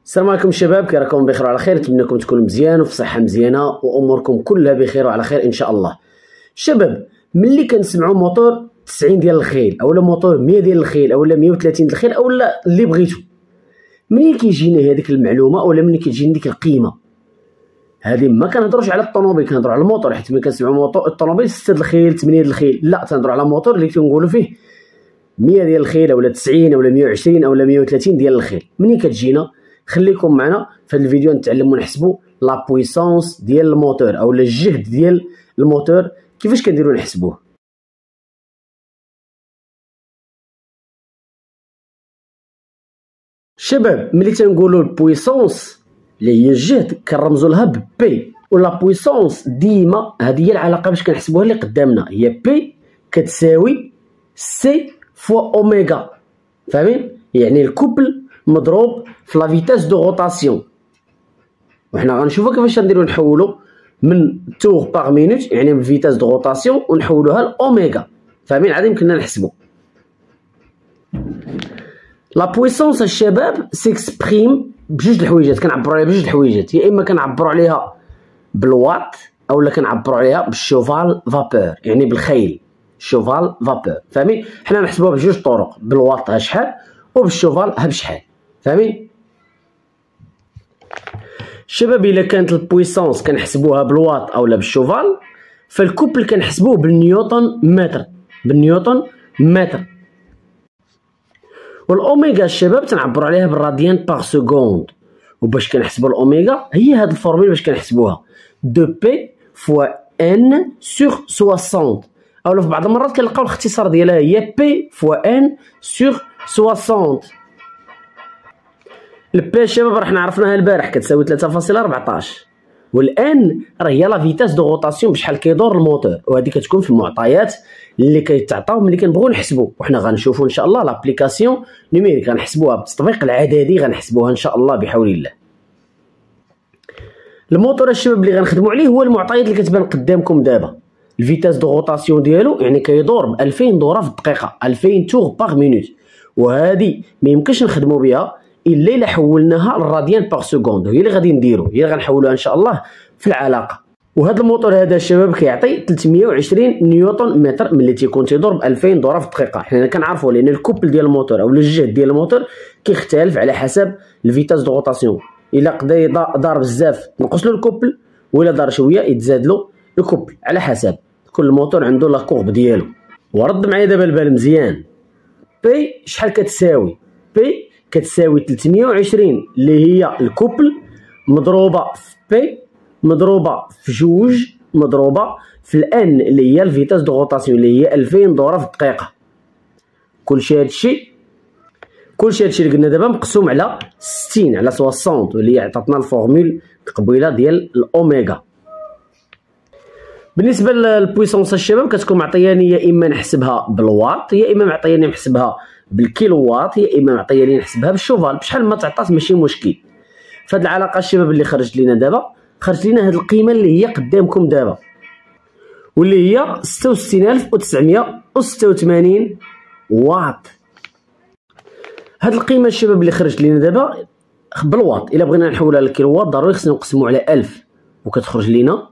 السلام عليكم الشباب، كي راكم بخير وعلى خير. نتمنى لكم تكونوا مزيان وفي صحه مزيانه واموركم كلها بخير وعلى خير ان شاء الله. الشباب ملي كنسمعوا موتور 90 ديال الخيل اولا موتور 100 ديال الخيل اولا 130 ديال الخيل اولا اللي بغيتو، منين كيجينا هذيك المعلومه اولا منين كتجينا ديك القيمه هذه؟ ما كنهضروش على الطوموبيل، كنهضروا على الموتور. حيت ملي كنسمعوا موتور الطوموبيل 6 ديال الخيل 8 ديال الخيل، لا، تنهضروا على موتور اللي كنقولوا فيه 100 ديال الخيل اولا 90 اولا 120 اولا 130 ديال الخيل. منين كتجينا؟ خليكم معنا في هذا الفيديو نتعلموا نحسبوا لا بويسونس ديال الموتور اولا الجهد ديال الموتور. كيفاش كنديروا نحسبوه؟ شباب ملي تنقولوا البويسونس اللي هي الجهد كنرمزوا لها ببي، ولا بويسونس ديما هذه هي العلاقه باش كنحسبوها اللي قدامنا، هي بي كتساوي سي فوا اوميغا. فاهمين؟ يعني الكوبل مضروب في لا فيتاس دو روتاسيون. وحنا غنشوفوا كيفاش نديروا نحولوا من تور باغ مينوت يعني فيتاس دو روتاسيون ونحولوها لاوميغا. فاهمين؟ عاد يمكننا نحسبوا لا بويسونس. الشباب سيكسبريم بجوج الحويجات، كنعبروا عليها بجوج الحويجات، يا اما كنعبروا عليها بالوات اولا كنعبروا عليها بالشوفال فابور يعني بالخيل شوفال فابور. فاهمين؟ حنا نحسبوها بجوج طرق، بالوات ها شحال وبالشوفال ها بشحال. فاهمين؟ الشباب الا كانت البويسونس كنحسبوها بالوات اولا بالشوفال، فالكوبل كنحسبوه بالنيوتن متر، بالنيوتن متر. والاوميغا الشباب تنعبروا عليها بالراديان باغ سكوند. وباش كنحسبوا الاوميغا هي هاد الفورمول باش كنحسبوها دو بي فوا ان سور 60، اولا في بعض المرات كنلقاو الاختصار ديالها هي بي فوا ان سور 60. البي الشباب راه حنا عرفناها البارح كتساوي 3.14، والان راه هي لا فيتاس دو روتاسيون بشحال كيدور الموتور، وهذه كتكون في المعطيات اللي كيتعطاو ملي كنبغيو نحسبوا. وحنا غنشوفوا ان شاء الله لابليكاسيون نيميريك غنحسبوها بالتطبيق العددي، غنحسبوها ان شاء الله بحول الله. الموتور الشباب اللي غنخدموا عليه هو المعطيات اللي كتبان قدامكم دابا. الفيتاس دو روتاسيون ديالو يعني كيدور ب 2000 دوره في الدقيقه، 2000 تور باغ مينوت، وهذه ما يمكنش نخدموا بها الا الا حولناها للراديان باغ سكوند. هي اللي غادي نديرو، هي اللي غنحولوها ان شاء الله في العلاقه. وهذا الموتور هذا الشباب كيعطي 320 نيوتن متر ملي تيكون تيدور ب 2000 دوره في الدقيقه. حنا كنعرفوا لان الكوبل ديال الموتور او الجهد ديال الموتور كيختلف على حسب الفيتاس دو روتاسيون. الا قدا دار بزاف تنقص له الكوبل، ولا دار شويه يتزاد له الكوبل، على حسب كل موتور عنده لا كورب ديالو. ورد معايا دابا البال مزيان. بي شحال كتساوي؟ بي كتساوي 320 اللي هي الكوبل مضروبه في بي مضروبه في جوج مضروبه في الان اللي هي الفيتاس دو روتاسيون اللي هي 2000 دوره في الدقيقه. كلشي هادشي اللي قلنا دابا مقسوم على 60 على 60 واللي عطاتنا الفورمول قبيله ديال الاوميغا. بالنسبه للبويسونس الشباب كتكون معطياني يا اما نحسبها بالوات يا اما معطياني نحسبها بالكيلووات يا اما معطياني نحسبها بالشوفال. بشحال ما تعطات ماشي مشكل. فهاد العلاقه الشباب اللي خرجت لينا دابا، خرجت لينا هاد القيمه اللي هي قدامكم دابا واللي هي 66986 واط. هاد القيمه الشباب اللي خرجت لينا دابا بالواط، الا بغينا نحولها للكيلووات ضروري خصنا نقسموا على 1000 وكتخرج لينا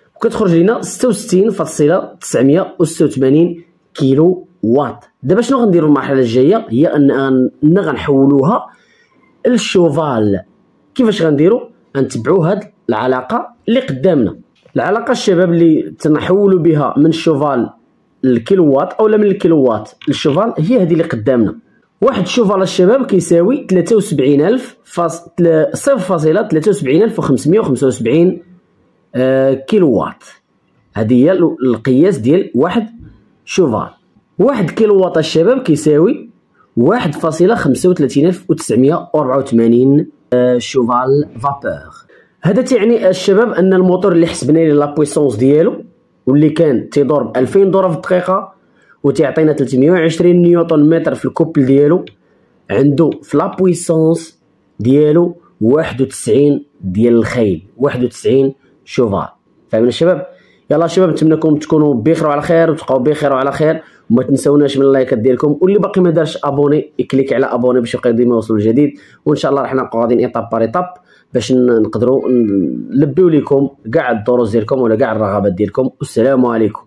66.986 كيلو واط. دابا شنو غنديروا المرحله الجايه؟ هي ان غنحولوها للشوفال. كيفاش غنديروا؟ غنتبعوا هاد العلاقه اللي قدامنا. العلاقه الشباب اللي تنحولوا بها من الشوفال للكيلووات اولا من الكيلووات للشوفال هي هذه اللي قدامنا. واحد شوفال الشباب كيساوي 73,575 كيلووات. هذه هي القياس ديال واحد شوفال. واحد كيلووات الشباب كيساوي 1.35984 شوفال فابور. هذا تعني الشباب ان الموتور اللي حسبنا ليه لا بويسونس ديالو واللي كان تيدور ب 2000 دوره في الدقيقه وتيعطينا 320 نيوتن متر في الكوبل ديالو، عنده في لا بويسونس ديالو 91 ديال الخيل، 91 شوفال. فاهمين الشباب؟ يلا شباب نتمنىكم تكونوا بخير وعلى خير وتبقاو بخير وعلى خير، وما تنساوناش من اللايكات ديالكم، واللي باقي ما دارش ابوني يكليك على ابوني باش يبقى ديما يوصل الجديد. وان شاء الله راح نبقاو غاديين ايطاب بار ايطاب باش نقدروا نلبيو لكم كاع الدروس ديالكم ولا كاع الرغبات ديالكم. والسلام عليكم.